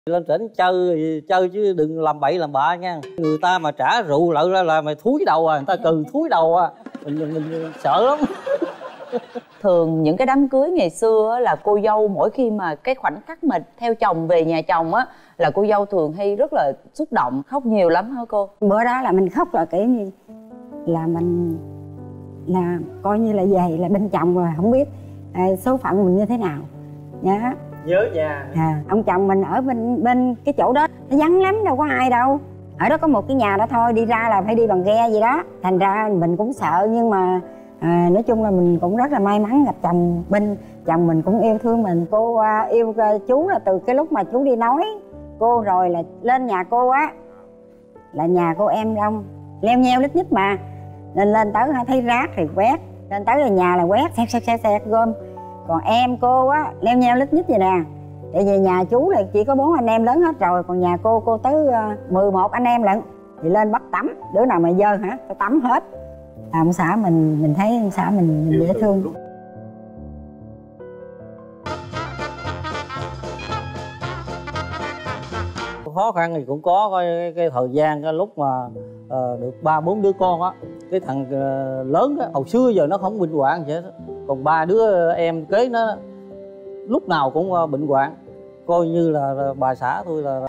Lên trển chơi chứ đừng làm bậy làm bạ nha. Người ta mà trả rượu lại ra là mày thúi đầu à, người ta cừ thúi đầu à. Mình sợ lắm. Thường những cái đám cưới ngày xưa á, là cô dâu mỗi khi mà cái khoảnh khắc mà theo chồng về nhà chồng á là cô dâu thường hay rất là xúc động, khóc nhiều lắm hả cô? Bữa đó là mình khóc là kiểu như là mình là coi như là về là bên chồng rồi, không biết số phận mình như thế nào nhá. Nhớ nhà. Ông chồng mình ở bên cái chỗ đó nó vắng lắm, đâu có ai đâu. Ở đó có một cái nhà đó thôi, đi ra là phải đi bằng ghe gì đó. Thành ra mình cũng sợ, nhưng mà nói chung là mình cũng rất là may mắn gặp chồng. Bên chồng mình cũng yêu thương mình. Cô yêu chú là từ cái lúc mà chú đi nói cô, rồi là lên nhà cô á là nhà cô em đông leo nheo lít nhít mà, nên lên tới thấy rác thì quét, lên tới là nhà là quét xẹt gom. Còn em cô á leo nheo lít nhít vậy nè. Tại vì nhà chú là chỉ có 4 anh em lớn hết rồi, còn nhà cô tới 11 anh em lận. Thì lên bắt tắm, đứa nào mà dơ hả phải tắm hết. Ông xã mình thấy ông xã mình dễ thương. Khó khăn thì cũng có cái thời gian, cái lúc mà được 3-4 đứa con á, cái thằng lớn á hồi xưa giờ nó không bệnh hoạn vậy đó. Còn 3 đứa em kế nó lúc nào cũng bệnh hoạn, coi như là bà xã tôi là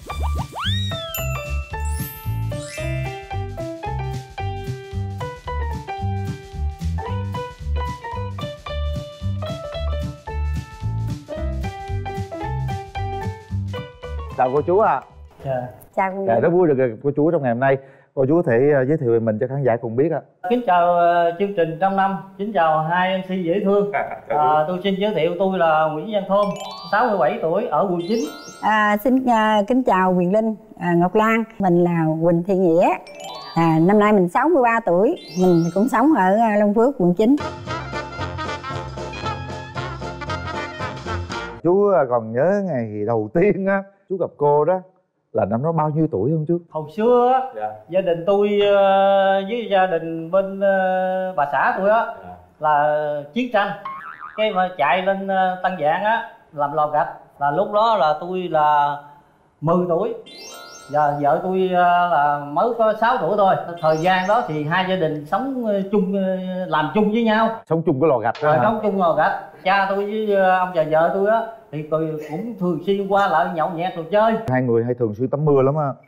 chào cô chú ạ. Chào cô. Rất vui được gặp cô chú trong ngày hôm nay. Cô chú có thể giới thiệu về mình cho khán giả cùng biết ạ. Kính chào chương trình Trăm Năm, kính chào hai MC dễ thương. Tôi xin giới thiệu, tôi là Nguyễn Văn Thôm, 67 tuổi, ở quận 9. Xin kính chào Quyền Linh, Ngọc Lan. Mình là Quỳnh Thị Nghĩa. Năm nay mình 63 tuổi, mình cũng sống ở Long Phước, quận 9. Chú còn nhớ ngày đầu tiên á chú gặp cô đó là năm đó bao nhiêu tuổi không chú? Hồi xưa á, gia đình tôi với gia đình bên bà xã tôi á là chiến tranh, cái mà chạy lên Tân Giang á làm lò gạch, là lúc đó là tôi là 10 tuổi, và vợ tôi là mới có 6 tuổi thôi. Thời gian đó thì hai gia đình sống chung, làm chung với nhau, sống chung cái lò gạch đó. Sống chung lò gạch. Cha tôi với ông và vợ tôi á thì tôi cũng thường xuyên qua lại nhậu nhẹt rồi chơi. Hai người hay thường xuyên tắm mưa lắm á.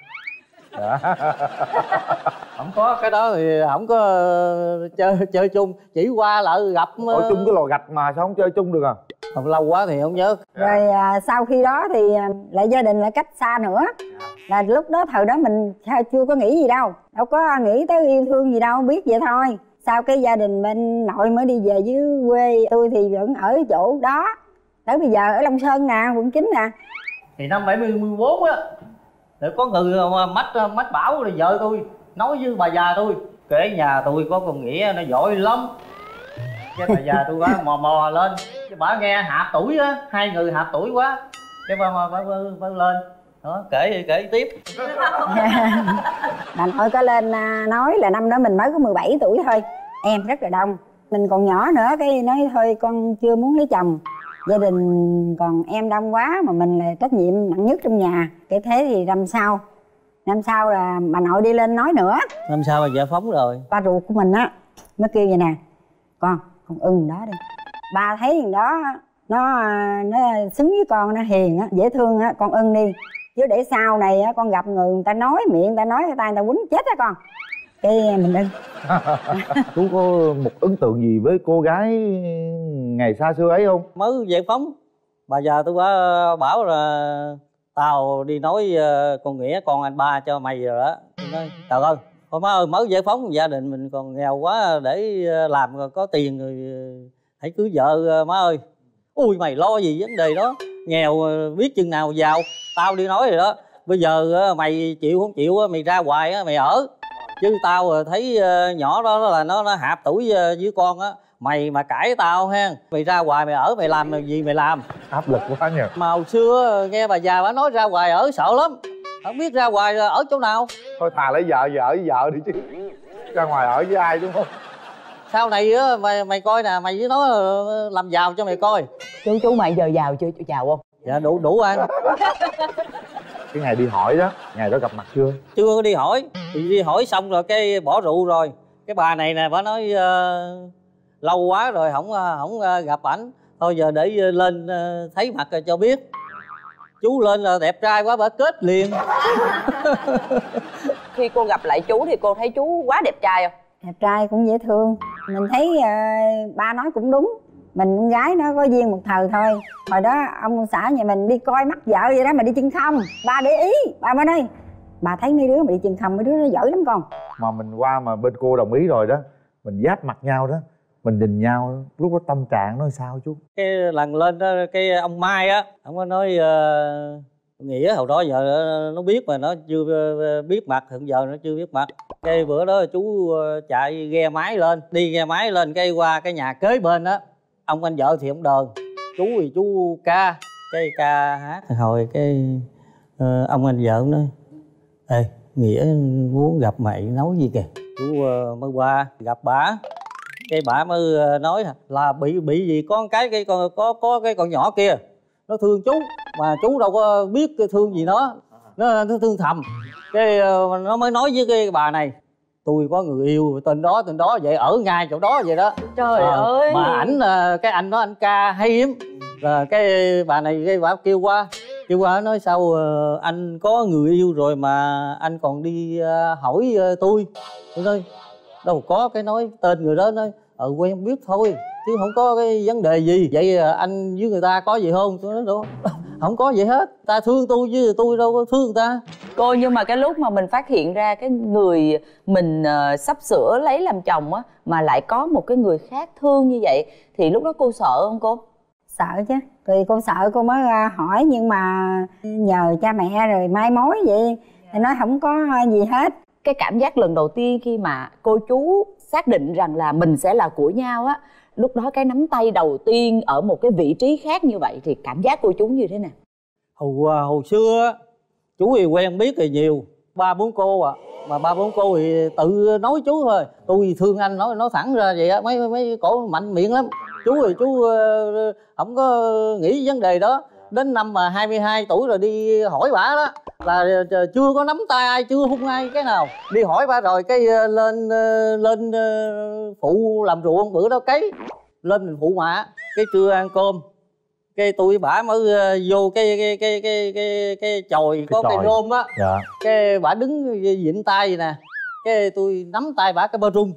Không có cái đó thì không có chơi chung, chỉ qua lại gặp. Ở chung cái lò gạch mà sao không chơi chung được à? Còn lâu quá thì không nhớ. Rồi sau khi đó thì lại gia đình lại cách xa nữa. Là lúc đó thời đó mình chưa có nghĩ gì đâu, đâu có nghĩ tới yêu thương gì đâu, biết vậy thôi. Sau cái gia đình bên nội mới đi về dưới quê, tôi thì vẫn ở chỗ đó tới bây giờ, ở Long Sơn nè, quận 9 nè. Thì năm 74 á, thì có người mách bảo là vợ tôi nói với bà già tôi, kể nhà tôi có con Nghĩa nó giỏi lắm. Cái bà già tôi quá mò lên, cái bà nghe hạp tuổi á, hai người hạp tuổi quá, cái bà lên đó kể tiếp. Bà nội có lên nói là năm đó mình mới có 17 tuổi thôi, em rất là đông, mình còn nhỏ nữa, cái nói thôi con chưa muốn lấy chồng, gia đình còn em đông quá mà mình là trách nhiệm nặng nhất trong nhà. Cái thế thì năm sau là bà nội đi lên nói nữa. Năm sau là giải phóng rồi. Ba ruột của mình á mới kêu vậy nè, con ưng đó đi, ba thấy thằng đó nó xứng với con, nó hiền á, dễ thương á, con ưng đi, chứ để sau này á con gặp người ta nói miệng, người ta nói người ta quýnh chết á con. Cái mình ưng. Chú có một ấn tượng gì với cô gái ngày xa xưa ấy không? Mới giải phóng, bà già tôi bảo là tao đi nói con Nghĩa con anh ba cho mày rồi đó. Nói trời ơi, thôi má ơi, mới giải phóng gia đình mình còn nghèo quá, để làm có tiền rồi hãy cưới vợ má ơi. Ui mày lo gì vấn đề đó, nghèo biết chừng nào giàu, tao đi nói rồi đó. Bây giờ mày chịu không chịu mày ra ngoài mày ở, chứ tao thấy nhỏ đó là nó hạp tuổi với con á. Mày mà cãi tao ha, mày ra ngoài mày ở, mày làm gì mày làm. Áp lực quá nhỉ. Mà hồi xưa nghe bà già bà nói ra ngoài ở sợ lắm, không biết ra ngoài ở chỗ nào. Thôi thà lấy vợ ở với vợ đi chứ ra ngoài ở với ai đúng không? Sau này mày coi nè, mày với nó làm giàu cho mày coi. Chú mày giờ giàu chưa? Giàu không? Dạ đủ ăn. Cái ngày đi hỏi đó, ngày đó gặp mặt chưa? Chưa có đi hỏi, thì đi hỏi xong rồi cái bỏ rượu rồi. Cái bà này nè, bà nói lâu quá rồi không gặp ảnh, thôi giờ để lên thấy mặt rồi cho biết. Chú lên là đẹp trai quá, bà kết liền. Khi cô gặp lại chú thì cô thấy chú quá đẹp trai không? Đẹp trai cũng dễ thương. Mình thấy ba nói cũng đúng. Mình con gái nó có duyên một thời thôi. Hồi đó ông xã nhà mình đi coi mắt vợ vậy đó mà đi chân không. Ba để ý, ba mới nói bà thấy mấy đứa mà đi chân không, mấy đứa nó giỏi lắm con. Mà mình qua mà bên cô đồng ý rồi đó, mình giáp mặt nhau đó, mình nhìn nhau lúc đó tâm trạng nó sao chú? Cái lần lên đó, cái ông Mai á, ông có nói Nghĩa hồi đó giờ nó biết mà nó chưa biết mặt, hiện giờ nó chưa biết mặt. Cái bữa đó chú chạy ghe máy lên, đi ghe máy lên cái qua cái nhà kế bên á, ông anh vợ thì ông đờn, chú thì chú ca, cái ca hát hồi cái ông anh vợ nói ê Nghĩa muốn gặp mày nói gì kìa. Chú mới qua gặp bả, cái bả mới nói là bị gì có cái có cái con nhỏ kia nó thương chú mà chú đâu có biết thương gì nó thương thầm. Cái nó mới nói với cái bà này tôi có người yêu tên đó vậy, ở ngay chỗ đó vậy đó. Trời ơi. Mà ảnh cái anh đó anh ca hay hiếm, là cái bà này cái bà kêu qua nói sao anh có người yêu rồi mà anh còn đi hỏi tôi nói đâu có, cái nói tên người đó nói quen biết thôi chứ không có cái vấn đề gì. Vậy anh với người ta có gì không? Tôi nói đâu không có gì hết, ta thương tôi chứ tôi đâu có thương người ta. Cô nhưng mà cái lúc mà mình phát hiện ra cái người mình sắp sửa lấy làm chồng á mà lại có một cái người khác thương như vậy thì lúc đó cô sợ không cô? Sợ chứ, thì cô sợ cô mới hỏi, nhưng mà nhờ cha mẹ rồi mai mối vậy thì nói không có gì hết. Cái cảm giác lần đầu tiên khi mà cô chú xác định rằng là mình sẽ là của nhau á, lúc đó cái nắm tay đầu tiên ở một cái vị trí khác như vậy thì cảm giác cô chú như thế nào? Hồi xưa chú thì quen biết thì nhiều, 3-4 cô à, mà 3-4 cô thì tự nói chú thôi. Tôi thì thương anh, nói thẳng ra vậy á, mấy cổ mạnh miệng lắm. Chú thì chú không có nghĩ vấn đề đó. Đến năm mà 22 tuổi rồi đi hỏi bả đó là chưa có nắm tay ai, chưa hung ai cái nào. Đi hỏi bả rồi cái lên phụ làm ruộng, bữa đó cấy lên mình phụ mạ, cái trưa ăn cơm cái tôi với bả mới vô cái chòi có cây rôm á. Dạ. Cái bả đứng vịn tay vậy nè, cái tôi nắm tay bả cái bơ rung.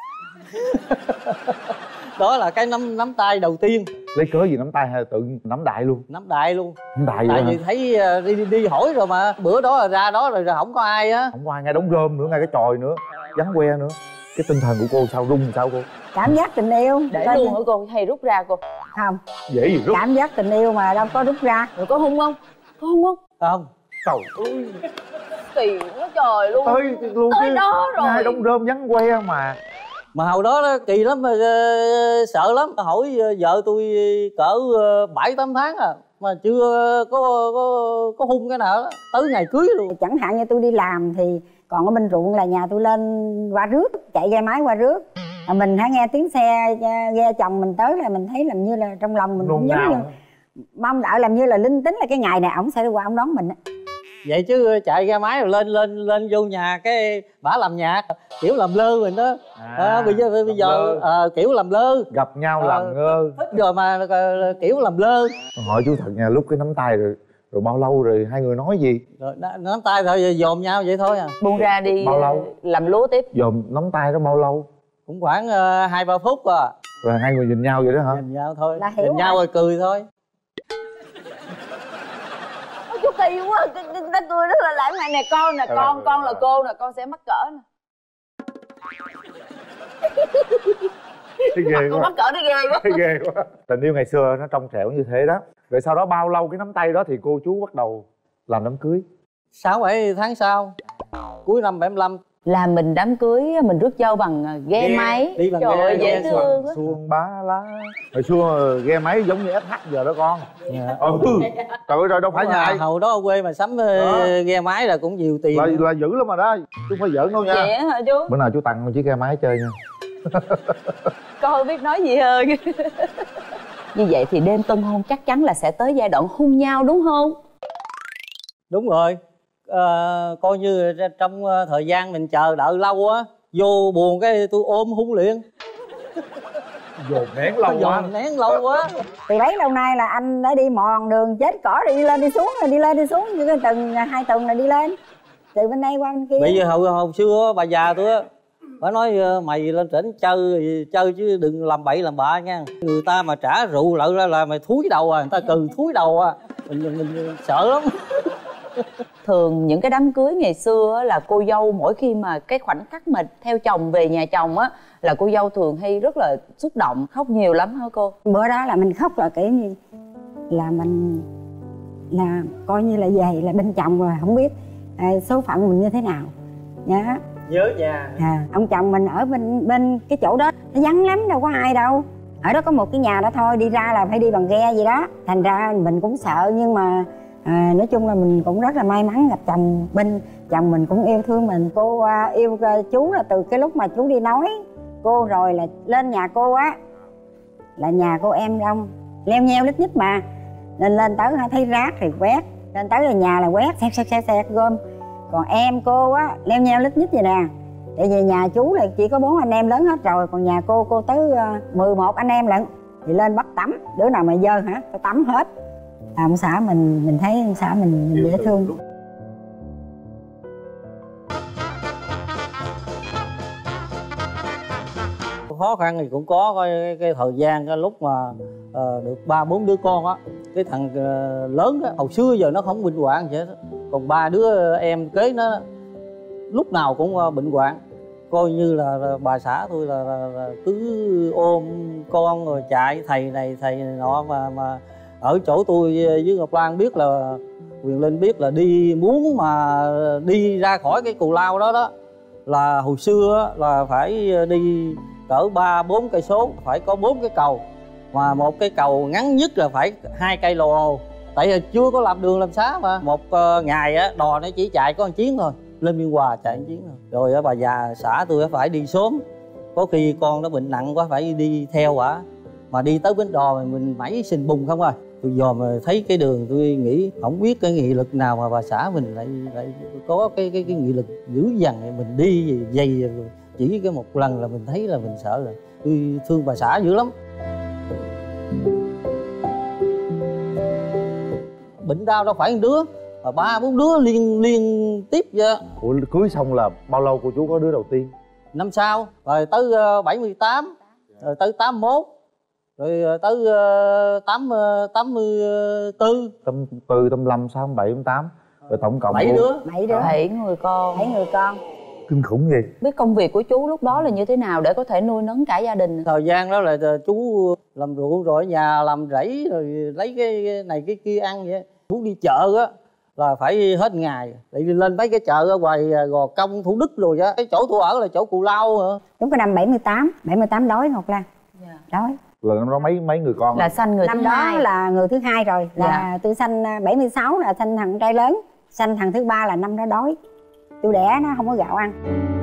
Đó là cái nắm tay đầu tiên. Lấy cớ gì nắm tay hay là tự nắm đại luôn? Nắm đại luôn. Nắm đại tại vậy vì thấy đi hỏi rồi mà bữa đó là ra đó rồi không có ai á, không có ai, ngay đống rơm nữa, ngay cái chòi nữa, vắng que nữa. Cái tinh thần của cô sao, rung sao cô? Cảm giác tình yêu để luôn hả cô hay rút ra cô? Không, dễ gì rút. cảm giác tình yêu mà đâu có rút ra. Rồi có hung không? Có hung không? không? Trời ơi, Kỳ quá trời luôn. tới luôn tới đó rồi. ngay đống rơm vắng que Mà hồi đó kỳ lắm, mà sợ lắm. Hỏi vợ tôi cỡ 7-8 tháng à mà chưa có hung cái nào đó, tới ngày cưới luôn. Chẳng hạn như tôi đi làm thì còn ở bên ruộng là nhà tôi lên qua rước, chạy ghe máy qua rước. Mà mình hãy nghe tiếng xe ghe chồng mình tới là mình thấy làm như là trong lòng mình cũng giống như mong đợi, làm như là linh tính là cái ngày này ổng sẽ qua ổng đón mình á. Vậy chứ chạy ra máy rồi lên vô nhà cái bả làm nhạc kiểu làm lơ mình đó. Bây giờ kiểu làm lơ, gặp nhau làm ngơ thích rồi mà kiểu làm lơ. Hỏi chú thật nha, lúc cái nắm tay rồi bao lâu rồi hai người nói gì? Rồi nắm tay thôi, dòm nhau vậy thôi à. Buông ra đi. Bao lâu? Làm lúa tiếp. Dòm nắm tay đó bao lâu? Cũng khoảng 2-3 phút à. Rồi hai người nhìn nhau vậy đó hả? Nhìn nhau thôi, là hiểu nhìn nhau rồi cười thôi. Chú kỳ quá, người ta cười rất là lãng mạn nè. Con nè, con là cô nè, con sẽ mắc cỡ nè. Thấy ghê Con quá. mắc cỡ nó ghê quá. Thấy ghê quá. Tình yêu ngày xưa nó trong trẻo như thế đó. Rồi sau đó bao lâu cái nắm tay đó thì cô chú bắt đầu làm đám cưới? 6-7 tháng sau, cuối năm 75. Là mình đám cưới mình rước dâu bằng ghe máy. Đi bằng trời ghe, ơi dễ ghe thương quá. Xuông bá lá. Hồi xưa ghe máy giống như SH giờ đó con. Trời ơi, rồi đâu phải nhà ai. Hồi đó ở quê mà sắm ghe máy là cũng nhiều tiền. Là dữ lắm mà đó, chú không phải giỡn đâu nha. Vậy hả chú? Bữa nào chú tặng chiếc ghe máy chơi nha. Con không biết nói gì hơn. Như vậy thì đêm tân hôn chắc chắn là sẽ tới giai đoạn hôn nhau đúng không? Đúng rồi. Coi như trong thời gian mình chờ đợi lâu á, vô buồn cái tôi ôm hôn liền. Dồn nén lâu quá. Dồn nén lâu quá. Từ bấy lâu nay là anh đã đi mòn đường chết cỏ, đi lên đi xuống, rồi đi lên đi xuống, như cái tuần 2 tuần là đi lên từ bên đây qua bên kia. Bây giờ hồi xưa bà già tôi á, bà nói mày lên trển chơi chứ đừng làm bậy làm bạ nha. Người ta mà trả rượu lại ra là mày thúi đầu à, người ta cừ thúi đầu à, mình sợ lắm. Thường những cái đám cưới ngày xưa á, là cô dâu mỗi khi mà cái khoảnh khắc mà theo chồng về nhà chồng á, là cô dâu thường hay rất là xúc động, khóc nhiều lắm hả cô? Bữa đó là mình khóc là kiểu như là mình là coi như là về là bên chồng rồi, không biết số phận mình như thế nào nhá. Nhớ nhà. Ông chồng mình ở bên cái chỗ đó nó vắng lắm, đâu có ai đâu. Ở đó có một cái nhà đó thôi, đi ra là phải đi bằng ghe gì đó. Thành ra mình cũng sợ, nhưng mà nói chung là mình cũng rất là may mắn gặp chồng. Bên chồng mình cũng yêu thương mình. Cô yêu chú là từ cái lúc mà chú đi nói cô, rồi là lên nhà cô á là nhà cô em đông leo nheo lít nhít mà, nên lên tới thấy rác thì quét, lên tới là nhà là quét xẹt gom. Còn em cô á leo nheo lít nhít vậy nè. Tại vì nhà chú là chỉ có 4 anh em lớn hết rồi, còn nhà cô tới 11 anh em lận. Thì lên bắt tắm, đứa nào mà dơ hả phải tắm hết. Ông xã mình thấy ông xã mình dễ thương. Khó khăn thì cũng có cái thời gian cái lúc mà được 3-4 đứa con á, cái thằng lớn á hồi xưa giờ nó không bệnh hoạn vậy đó. Còn 3 đứa em kế nó lúc nào cũng bệnh hoạn. Coi như là bà xã tôi là cứ ôm con rồi chạy thầy này thầy nọ, mà ở chỗ tôi với Ngọc Lan biết là Quyền Linh biết là muốn mà đi ra khỏi cái cù lao đó là hồi xưa là phải đi cỡ 3-4 cây số, phải có 4 cái cầu, mà một cái cầu ngắn nhất là phải 2 cây lồ, tại vì chưa có làm đường làm xá mà. Một ngày á đò nó chỉ chạy có 1 chuyến thôi, lên Biên Hòa chạy 1 chuyến thôi. Rồi bà già xã tôi phải đi sớm, có khi con nó bệnh nặng quá phải đi theo quả, mà đi tới bến đò mình mẩy sình bùn không à. Tôi dòm mà thấy cái đường tôi nghĩ không biết cái nghị lực nào mà bà xã mình lại có cái nghị lực dữ dằn. Mình đi dày chỉ cái một lần là mình thấy là mình sợ rồi. Tôi thương bà xã dữ lắm. Bệnh đau đâu phải 1 đứa mà 3-4 đứa liên tiếp vậy. Ủa cưới xong là bao lâu cô chú có đứa đầu tiên? Năm sau, rồi tới 78, rồi tới 81, rồi tới 84, 84, 85, 87, 88, rồi tổng cộng 7 đứa. 7 người con. 7 người con. Kinh khủng vậy. Biết công việc của chú lúc đó là như thế nào để có thể nuôi nấng cả gia đình? Thời gian đó là chú làm ruộng rồi ở nhà làm rẫy, rồi lấy cái này cái kia ăn vậy. Chú đi chợ á là phải hết ngày, tại vì lên mấy cái chợ ở ngoài Gò Công, Thủ Đức rồi á. Cái chỗ tôi ở là chỗ Cù Lao hả? Đúng cái năm 78 đói Ngọc Lan. Đói. Là năm đó mấy người con? Là sanh người năm thứ đó 2. là người thứ 2 rồi. Là tôi sanh 76 là sanh thằng trai lớn, sanh thằng thứ 3 là năm đó đói. Tôi đẻ nó không có gạo ăn.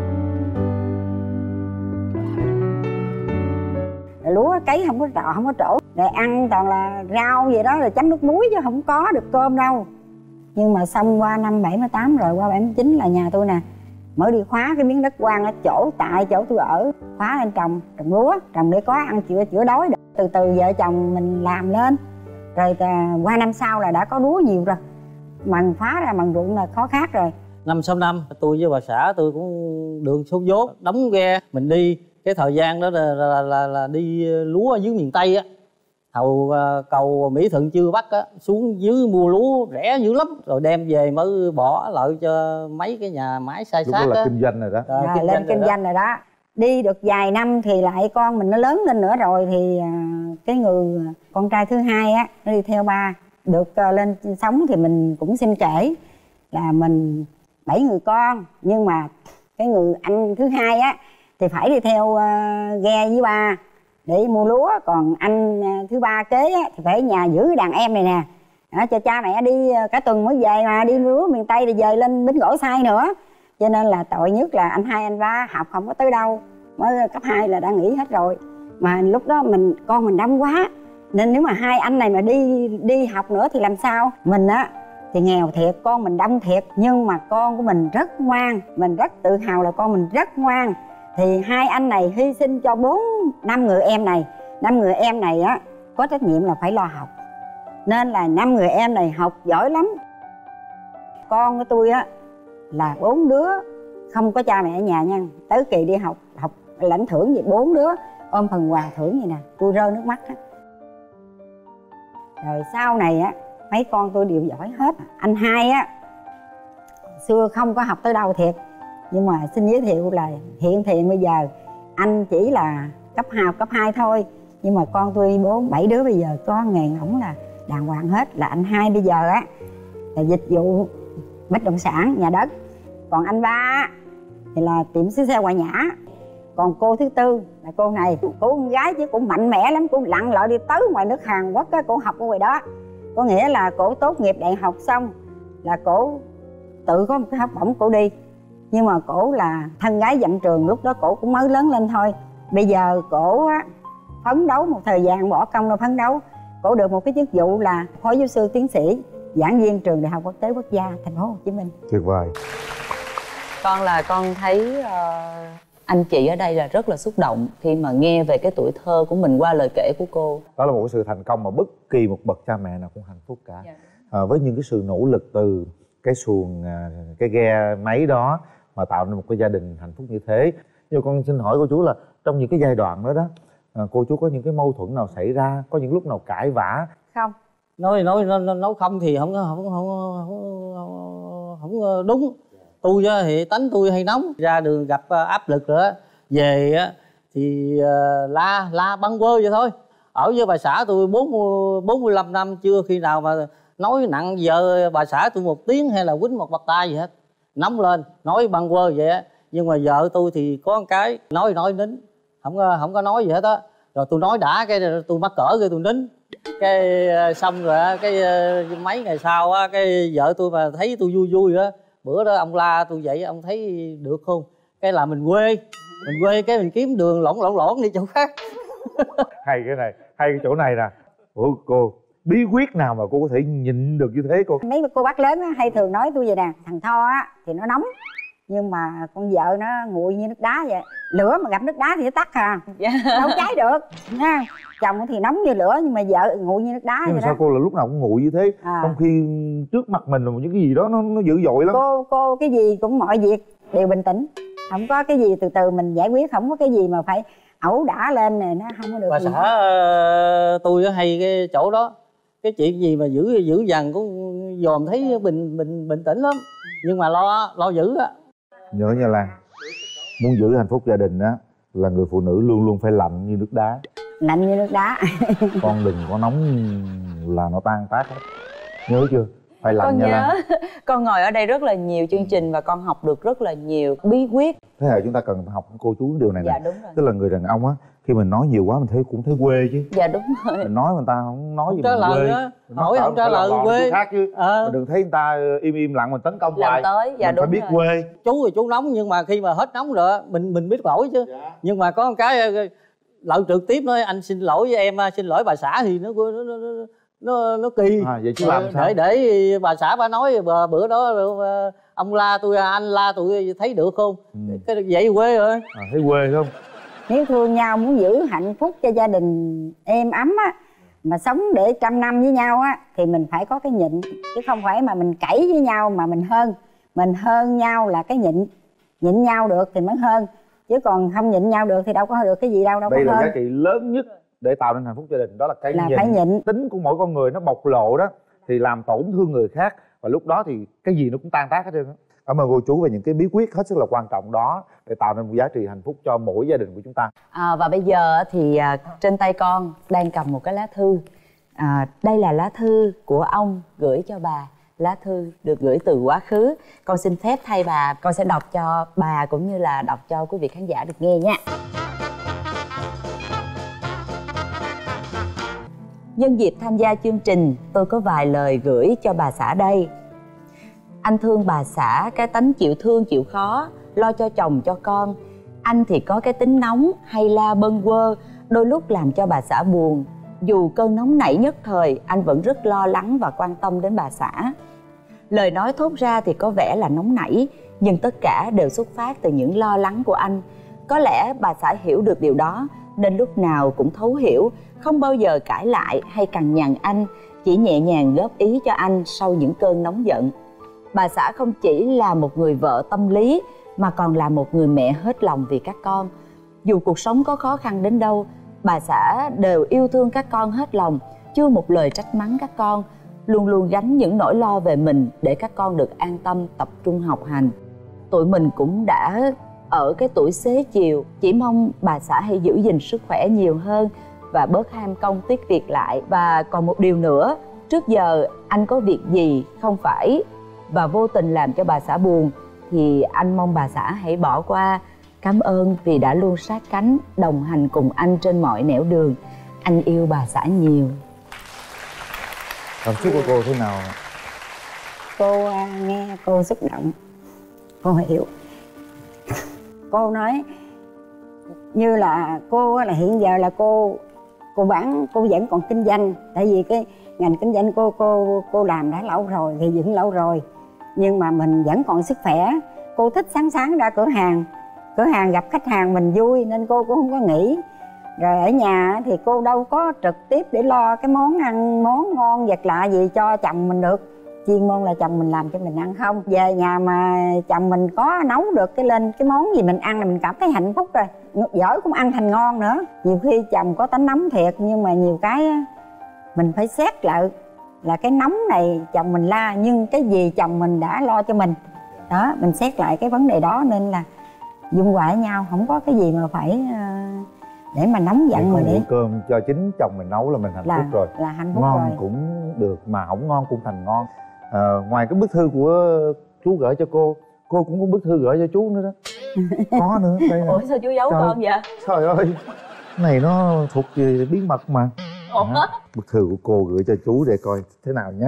Rồi lúa cấy không có trổ, rồi ăn toàn là rau vậy đó, rồi chấm nước muối chứ không có được cơm đâu. Nhưng mà xong qua năm 78 rồi qua 79 là nhà tôi nè mới đi khóa cái miếng đất quan ở tại chỗ tôi ở, khóa lên trồng lúa, trồng để có ăn chữa đói. Từ từ vợ chồng mình làm lên, rồi qua năm sau là đã có lúa nhiều rồi, mần phá ra mần ruộng là khó khác rồi. Năm sau năm tôi với bà xã tôi cũng đường số dốt đóng ghe mình đi. Cái thời gian đó là đi lúa ở dưới miền Tây á, hầu cầu Mỹ Thuận chưa Bắc á, xuống dưới mua lúa rẻ dữ lắm, rồi đem về mới bỏ lại cho mấy cái nhà máy sai sát á. Lúc đó là kinh doanh rồi đó. Lên kinh doanh rồi đó. Đi được vài năm thì lại con mình nó lớn lên nữa rồi, thì cái người con trai thứ 2 á nó đi theo ba được lên sống, thì mình cũng xin kể là mình 7 người con, nhưng mà cái người anh thứ 2 á thì phải đi theo ghe với ba để mua lúa, còn anh thứ 3 kế á thì phải ở nhà giữ cái đàn em này nè. Đó, cho cha mẹ đi cả tuần mới về, mà đi mua lúa miền Tây thì về lên Bến Gỗ Sai nữa. Cho nên là tội nhất là anh 2 anh 3 học không có tới đâu, mới cấp 2 là đã nghỉ hết rồi. Mà lúc đó con mình đông quá, Nên nếu mà hai anh này mà đi học nữa thì làm sao? Mình á thì nghèo thiệt, con mình đông thiệt, nhưng mà con của mình rất ngoan, mình rất tự hào là con mình rất ngoan. Thì hai anh này hy sinh cho 5 người em này. 5 người em này á có trách nhiệm là phải lo học, nên là 5 người em này học giỏi lắm. Con của tôi á là 4 đứa không có cha mẹ ở nhà nha, tới kỳ đi học lãnh thưởng gì 4 đứa ôm phần quà thưởng vậy nè, tôi rơi nước mắt á. Rồi sau này á mấy con tôi đều giỏi hết. Anh hai á xưa không có học tới đâu thiệt, nhưng mà xin giới thiệu là hiện thì bây giờ anh chỉ là cấp 2 thôi, nhưng mà con tôi 7 đứa bây giờ có nghề ngỗng là đàng hoàng hết. Là anh hai bây giờ á là dịch vụ bất động sản, nhà đất. Còn anh ba thì là tiệm sửa xe Hòa Nhã. Còn cô thứ tư là cô này, cô con gái chứ cũng mạnh mẽ lắm, cũng lặn lội đi tới ngoài nước Hàn Quốc á, cô học ở ngoài đó. Có nghĩa là cổ tốt nghiệp đại học xong là cổ tự có một cái học bổng cổ đi. Nhưng mà cổ là thân gái dặm trường, lúc đó cổ cũng mới lớn lên thôi. Bây giờ cổ á phấn đấu một thời gian, bỏ công ra phấn đấu, cổ được một cái chức vụ là phó giáo sư tiến sĩ, giảng viên trường Đại học Quốc tế Quốc gia Thành phố Hồ Chí Minh. Tuyệt vời. Con thấy anh chị ở đây là rất là xúc động khi mà nghe về cái tuổi thơ của mình qua lời kể của cô. Đó là một sự thành công mà bất kỳ một bậc cha mẹ nào cũng hạnh phúc cả. Với những cái sự nỗ lực từ cái xuồng, cái ghe máy đó mà tạo nên một cái gia đình hạnh phúc như thế. Nhưng con xin hỏi cô chú là trong những cái giai đoạn đó đó, cô chú có những cái mâu thuẫn nào xảy ra, có những lúc nào cãi vã? Không. Nói không thì không đúng. Tôi thì tánh tôi hay nóng, ra đường gặp áp lực rồi á, về thì la băng quơ vậy thôi. Ở với bà xã tôi 45 năm chưa khi nào mà nói nặng vợ bà xã tôi một tiếng hay là quýnh một bạt tay gì hết. Nóng lên nói băng quơ vậy á. Nhưng mà vợ tôi thì có một cái nói nín, không có nói gì hết á. Rồi tôi nói đã cái tôi mắc cỡ cái tôi nín. Cái xong rồi á, cái mấy ngày sau á, cái vợ tôi mà thấy tôi vui á, bữa đó ông la tôi vậy, ông thấy được không? Cái là mình quê cái mình kiếm đường lỏn đi chỗ khác. Hay cái chỗ này nè. Ủa cô, bí quyết nào mà cô có thể nhịn được như thế cô? Mấy cô bác lớn á, hay thường nói tôi vậy nè, thằng Tho á thì nó nóng, nhưng mà con vợ nó nguội như nước đá vậy. Lửa mà gặp nước đá thì nó tắt à, đâu cháy được nha. Chồng thì nóng như lửa nhưng mà vợ nguội như nước đá. Nhưng vậy sao đó. cô là lúc nào cũng nguội như thế? Trong khi trước mặt mình là những cái gì đó nó dữ dội lắm. Cô cái gì cũng mọi việc đều bình tĩnh, không có cái gì từ từ mình giải quyết, không có cái gì mà phải ẩu đả lên này, nó không có được. Bà xã tôi hay cái chỗ đó, cái chuyện gì mà dữ dằn cũng dòm thấy bình tĩnh lắm, nhưng mà lo giữ á. Nhớ nha Lan, muốn giữ hạnh phúc gia đình á là người phụ nữ luôn luôn phải lạnh như nước đá. Lạnh như nước đá. Con đừng có nóng là nó tan tác hết, nhớ chưa? Phải lạnh nha Lan. Con ngồi ở đây rất là nhiều chương trình và con học được rất là nhiều bí quyết. Thế hệ chúng ta cần học cô chú điều này nè. Dạ đúng rồi. Tức là người đàn ông á, khi mình nói nhiều quá mình cũng thấy quê chứ. Dạ đúng rồi. Mình nói người ta không nói gì trả mình lời quê. á, hỏi không trả lời quê khác chứ. Mình đừng thấy người ta im lặng mình tấn công làm hoài. tới. Dạ mình đúng phải biết rồi. quê. Chú thì chú nóng, nhưng mà khi mà hết nóng rồi mình biết lỗi chứ. Dạ. Nhưng mà có một cái lợi trực tiếp nói anh xin lỗi với em, xin lỗi bà xã thì nó kỳ. Vậy chú làm sao? Để bà xã bà nói bữa đó ông la tôi, anh la tôi thấy được không? Cái vậy quê rồi. Thấy quê không? Nếu thương nhau muốn giữ hạnh phúc cho gia đình êm ấm á, mà sống để 100 năm với nhau á, thì mình phải có cái nhịn, chứ không phải mà mình cãi với nhau mà mình hơn nhau là cái nhịn nhau được thì mới hơn, chứ còn không nhịn nhau được thì đâu có được cái gì đâu. Đây có là hơn. giá trị lớn nhất để tạo nên hạnh phúc gia đình, đó là cái là phải nhịn. Tính của mỗi con người nó bộc lộ đó thì làm tổn thương người khác, và lúc đó thì cái gì nó cũng tan tác hết trơn á. Cảm ơn cô chú về những cái bí quyết hết sức là quan trọng đó để tạo nên một giá trị hạnh phúc cho mỗi gia đình của chúng ta. Và bây giờ thì trên tay con đang cầm một cái lá thư. Đây là lá thư của ông gửi cho bà. Lá thư được gửi từ quá khứ. Con xin phép thay bà, con sẽ đọc cho bà cũng như là đọc cho quý vị khán giả được nghe nha. Nhân dịp tham gia chương trình, tôi có vài lời gửi cho bà xã đây. Anh thương bà xã cái tánh chịu thương chịu khó, lo cho chồng cho con. Anh thì có cái tính nóng hay la bâng quơ, đôi lúc làm cho bà xã buồn. Dù cơn nóng nảy nhất thời, anh vẫn rất lo lắng và quan tâm đến bà xã. Lời nói thốt ra thì có vẻ là nóng nảy, nhưng tất cả đều xuất phát từ những lo lắng của anh. Có lẽ bà xã hiểu được điều đó, nên lúc nào cũng thấu hiểu, không bao giờ cãi lại hay cằn nhằn anh, chỉ nhẹ nhàng góp ý cho anh sau những cơn nóng giận. Bà xã không chỉ là một người vợ tâm lý, mà còn là một người mẹ hết lòng vì các con. Dù cuộc sống có khó khăn đến đâu, bà xã đều yêu thương các con hết lòng, chưa một lời trách mắng các con, luôn luôn gánh những nỗi lo về mình để các con được an tâm tập trung học hành. Tụi mình cũng đã ở cái tuổi xế chiều, chỉ mong bà xã hãy giữ gìn sức khỏe nhiều hơn và bớt ham công tiếc việc lại. Và còn một điều nữa, trước giờ anh có việc gì không phải và vô tình làm cho bà xã buồn thì anh mong bà xã hãy bỏ qua. Cảm ơn vì đã luôn sát cánh đồng hành cùng anh trên mọi nẻo đường. Anh yêu bà xã nhiều. Cảm xúc của cô thế nào? Cô nghe cô xúc động, cô hiểu. Cô nói như là cô là hiện giờ là cô vẫn còn kinh doanh, tại vì cái ngành kinh doanh cô làm đã lâu rồi, thì dựng lâu rồi, nhưng mà mình vẫn còn sức khỏe. Cô thích sáng ra cửa hàng gặp khách hàng mình vui, nên cô cũng không có nghỉ. Rồi ở nhà thì cô đâu có trực tiếp để lo cái món ăn, món ngon vật lạ gì cho chồng mình được. Chuyên môn là chồng mình làm cho mình ăn không. Về nhà mà chồng mình có nấu được lên cái món gì mình ăn là mình cảm thấy hạnh phúc rồi. Giỏi cũng ăn thành ngon nữa. Nhiều khi chồng có tánh nóng thiệt, nhưng mà nhiều cái mình phải xét lại là cái nóng này chồng mình la, nhưng cái gì chồng mình đã lo cho mình. Đó, mình xét lại cái vấn đề đó, nên là dung hòa với nhau, không có cái gì mà phải để mà nóng giận mà để cơm cho chính chồng mình nấu là mình hạnh phúc rồi. Là hạnh phúc ngon rồi. Cũng được, mà không ngon cũng thành ngon. Ngoài cái bức thư của chú gửi cho cô cũng có bức thư gửi cho chú nữa đó. Có nữa đây nè. Ủa sao chú giấu con vậy? Trời ơi, cái này nó thuộc về bí mật mà. Bức thư của cô gửi cho chú để coi thế nào nha.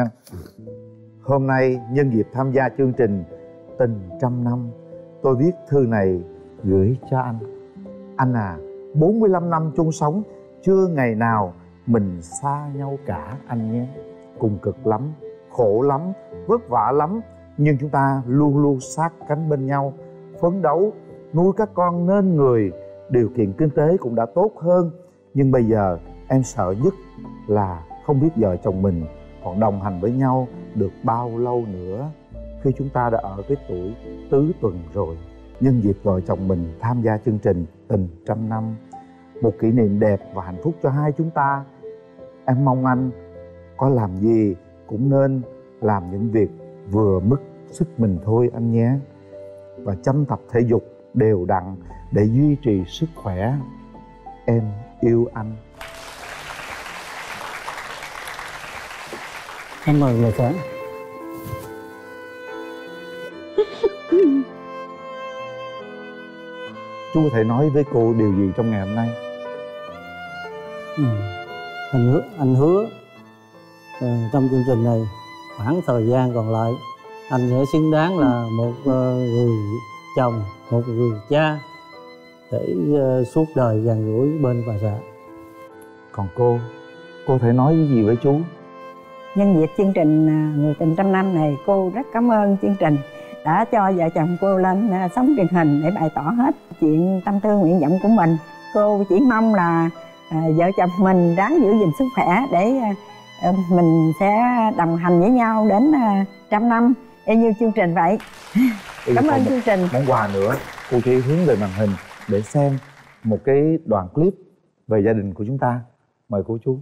Hôm nay nhân dịp tham gia chương trình Tình 100 năm, tôi viết thư này gửi cho anh. Anh à, 45 năm chung sống, chưa ngày nào mình xa nhau cả anh nhé. Cùng cực lắm, khổ lắm, vất vả lắm, nhưng chúng ta luôn luôn sát cánh bên nhau, phấn đấu, nuôi các con nên người. Điều kiện kinh tế cũng đã tốt hơn, nhưng bây giờ em sợ nhất là không biết vợ chồng mình còn đồng hành với nhau được bao lâu nữa, khi chúng ta đã ở cái tuổi tứ tuần rồi. Nhân dịp vợ chồng mình tham gia chương trình Tình 100 năm, một kỷ niệm đẹp và hạnh phúc cho hai chúng ta, em mong anh có làm gì cũng nên làm những việc vừa mức sức mình thôi anh nhé. Và chăm tập thể dục đều đặn để duy trì sức khỏe. Em yêu anh. Cảm ơn bà xã. Chú có thể nói với cô điều gì trong ngày hôm nay? Anh hứa trong chương trình này, khoảng thời gian còn lại anh sẽ xứng đáng là một người chồng, một người cha để suốt đời gần gũi bên bà xã. Còn cô thể nói cái gì với chú? Nhân dịp chương trình Người Tình 100 năm này, cô rất cảm ơn chương trình đã cho vợ chồng cô lên sóng truyền hình để bày tỏ hết chuyện tâm tư nguyện vọng của mình. Cô chỉ mong là vợ chồng mình ráng giữ gìn sức khỏe để mình sẽ đồng hành với nhau đến 100 năm y như chương trình vậy. Cảm ơn chương trình. Món quà nữa, cô chỉ hướng về màn hình để xem một cái đoạn clip về gia đình của chúng ta. Mời cô chú.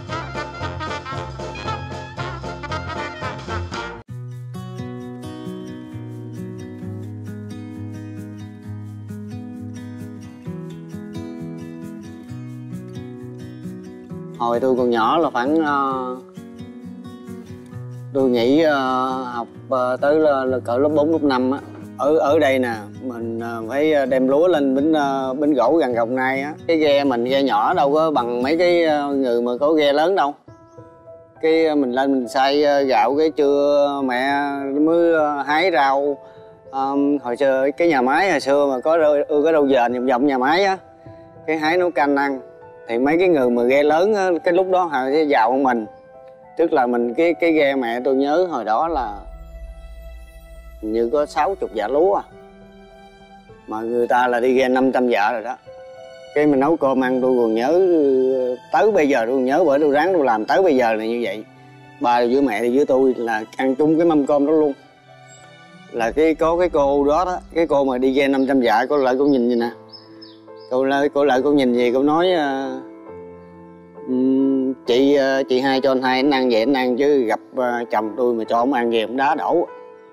Hồi tôi còn nhỏ là khoảng tôi nghỉ học tới là cỡ lớp 4, lớp 5 á. Ở đây nè, mình phải đem lúa lên bến gỗ gần Đồng Nai á. Cái ghe mình ghe nhỏ đâu có bằng mấy cái người mà có ghe lớn đâu. Cái mình lên mình xay gạo, cái trưa mẹ mới hái rau. Hồi xưa cái nhà máy hồi xưa mà có ưa cái rau dền vòng vòng nhà máy á, cái hái nấu canh ăn. Thì mấy cái người mà ghe lớn á, cái lúc đó họ sẽ giàu hơn mình. Tức là mình cái ghe mẹ tôi nhớ hồi đó là như có 60 dạ lúa à. Mà người ta là đi ghe 500 dạ rồi đó. Cái mình nấu cơm ăn tôi còn nhớ tới bây giờ, tôi còn nhớ, bởi tôi ráng tôi làm tới bây giờ là như vậy. Ba với mẹ thì với tôi là ăn chung cái mâm cơm đó luôn. Là có cái cô đó, cái cô mà đi ghe 500 dạ, cô lại cô nhìn gì nè. Cô lại cô nhìn gì, cô nói chị hai cho anh hai anh ăn vậy anh ăn, chứ gặp chồng tôi mà cho ông ăn về ông đá đổ.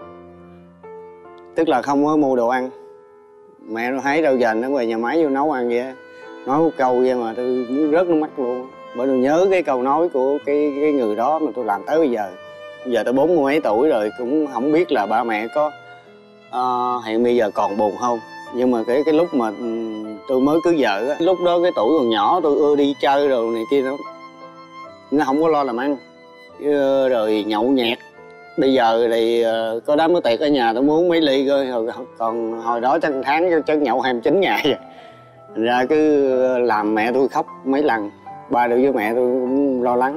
Tức là không có mua đồ ăn. Mẹ nó thấy đâu giờ nó về nhà máy vô nấu ăn vậy. Nói một câu vậy mà tôi muốn rớt nước mắt luôn. Bởi tôi nhớ cái câu nói của cái người đó mà tôi làm tới bây giờ. Giờ tôi 40 mấy tuổi rồi, cũng không biết là ba mẹ có hiện bây giờ còn buồn không. Nhưng mà cái lúc mà tôi mới cưới vợ á, lúc đó cái tuổi còn nhỏ, tôi ưa đi chơi rồi này kia, nó không có lo làm ăn, rồi nhậu nhẹt. Bây giờ thì có đám bữa tiệc ở nhà tôi muốn mấy ly coi, còn hồi đó chắc tháng chắc nhậu 29 ngày rồi. Thành ra cứ làm mẹ tôi khóc mấy lần. Ba được với mẹ tôi cũng lo lắng.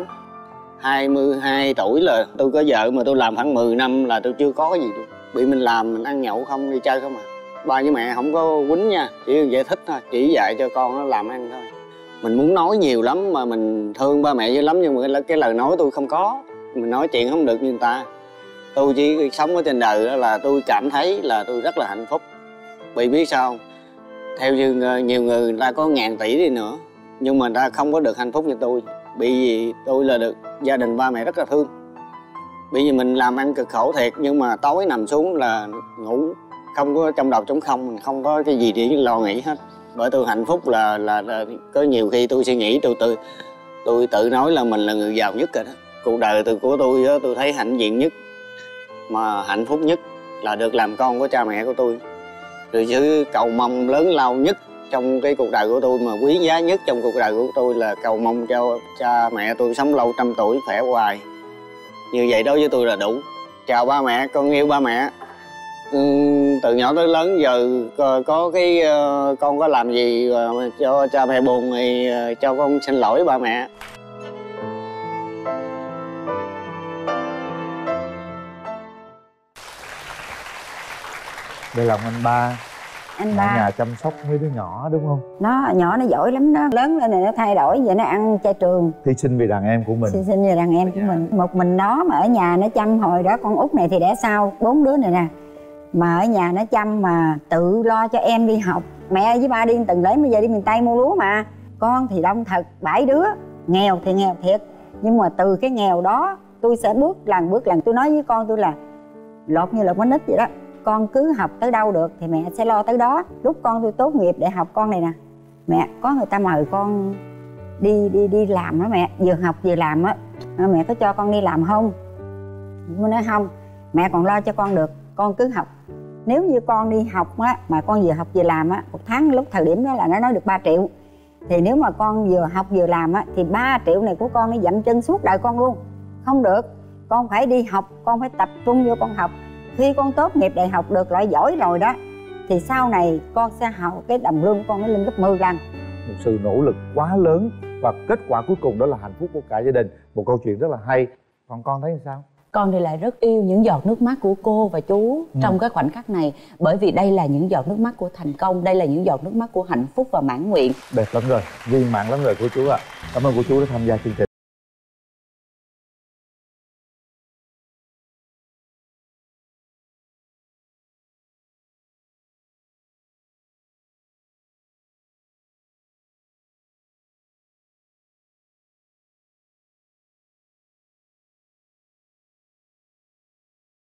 22 tuổi là tôi có vợ, mà tôi làm khoảng 10 năm là tôi chưa có cái gì luôn. Bị mình làm mình ăn nhậu không, đi chơi không à. Ba với mẹ không có quýnh nha, chỉ giải thích thôi, chỉ dạy cho con nó làm ăn thôi. Mình muốn nói nhiều lắm mà mình thương ba mẹ dữ lắm, nhưng mà cái lời nói tôi không có. Mình nói chuyện không được như người ta. Tôi chỉ sống ở trên đời đó là tôi cảm thấy là tôi rất là hạnh phúc. Vì biết sao không? Theo như nhiều người ta có ngàn tỷ đi nữa, nhưng mà người ta không có được hạnh phúc như tôi. Bởi vì tôi là được gia đình ba mẹ rất là thương. Bởi vì mình làm ăn cực khổ thiệt, nhưng mà tối nằm xuống là ngủ, không có trong đầu trống không, mình không có cái gì để lo nghĩ hết. Bởi tôi hạnh phúc là có nhiều khi tôi suy nghĩ, tôi tự nói là mình là người giàu nhất rồi đó. Cuộc đời của tôi đó, tôi thấy hãnh diện nhất, mà hạnh phúc nhất là được làm con của cha mẹ của tôi. Rồi chứ cầu mong lớn lao nhất trong cái cuộc đời của tôi, mà quý giá nhất trong cuộc đời của tôi là cầu mong cho cha mẹ tôi sống lâu 100 tuổi, khỏe hoài. Như vậy đối với tôi là đủ. Chào ba mẹ, con yêu ba mẹ. Từ nhỏ tới lớn giờ có cái con có làm gì cho cha mẹ buồn thì cho con xin lỗi ba mẹ. Đây là anh ba. Anh ở ba nhà chăm sóc mấy đứa nhỏ đúng không? nó nhỏ nó giỏi lắm đó, lớn lên này nó thay đổi, giờ nó ăn chay trường, Hy sinh vì đàn em của mình. hy sinh vì đàn em của mình. Một mình nó mà ở nhà nó chăm. Hồi đó con út này thì đẻ sau 4 đứa này nè, mà ở nhà nó chăm mà tự lo cho em đi học. Mẹ với ba đi từng lấy, bây giờ đi miền Tây mua lúa mà. Con thì đông thật, 7 đứa, nghèo thì nghèo thiệt, nhưng mà từ cái nghèo đó tôi sẽ bước lần tôi nói với con tôi là lột như lột bánh ít vậy đó. Con cứ học tới đâu được thì mẹ sẽ lo tới đó. Lúc con tôi tốt nghiệp đại học con này nè, mẹ có người ta mời con đi làm đó mẹ, vừa học vừa làm á, mẹ có cho con đi làm không? Tôi nói không, mẹ còn lo cho con được, con cứ học. Nếu như con đi học á mà con vừa học vừa làm á, một tháng lúc thời điểm đó là nó nói được 3 triệu. Thì nếu mà con vừa học vừa làm á thì 3 triệu này của con nó dậm chân suốt đời con luôn. Không được, con phải đi học, con phải tập trung vô con học. Khi con tốt nghiệp đại học được loại giỏi rồi đó thì sau này con sẽ học cái đồng lương con nó lên gấp 10 lần. Một sự nỗ lực quá lớn và kết quả cuối cùng đó là hạnh phúc của cả gia đình. Một câu chuyện rất là hay. Còn con thấy sao? Con thì lại rất yêu những giọt nước mắt của cô và chú trong cái khoảnh khắc này. Bởi vì đây là những giọt nước mắt của thành công, đây là những giọt nước mắt của hạnh phúc và mãn nguyện. Đẹp lắm rồi, viên mãn lắm rồi cô chú ạ. Cảm ơn cô chú đã tham gia chương trình.